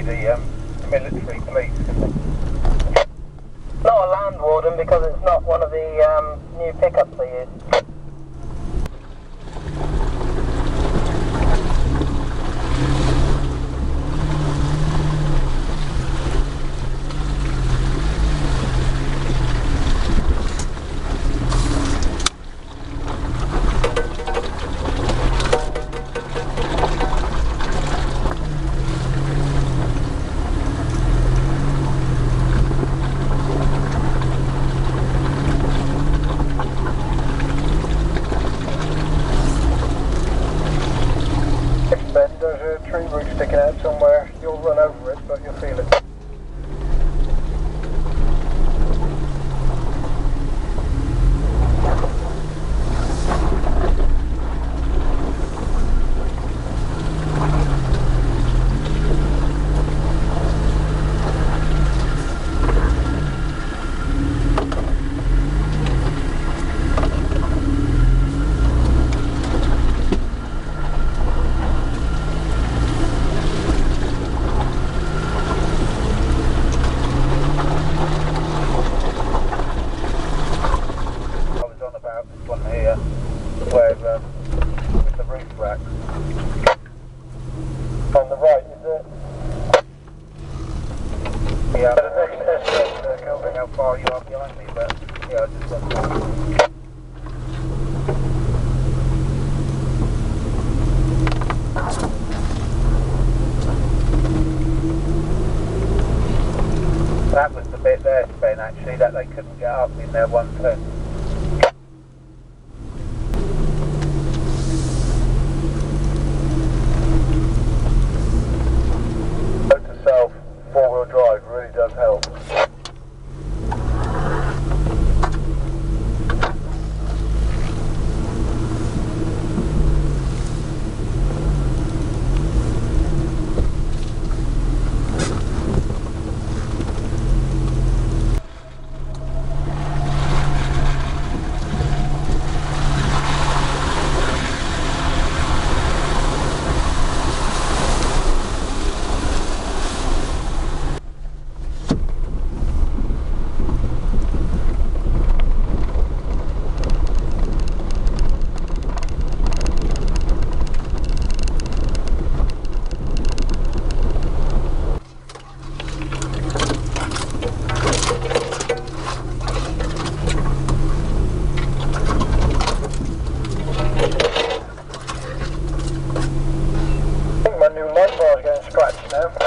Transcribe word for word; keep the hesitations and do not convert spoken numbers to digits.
the um, military police. Not a land warden because it's not one of the um, new pickups they use. There's a tree root sticking out somewhere. You'll run over it, but you'll feel it. One here, where um, with the roof rack. On the right, is it? Yeah, I don't know test uh, Kelvin, how far you are behind me, but yeah, I just want to. That was the bit there, Ben, actually, that they couldn't get up in their one turn. Four-wheel drive really does help. I think my new light bar is getting scratched now.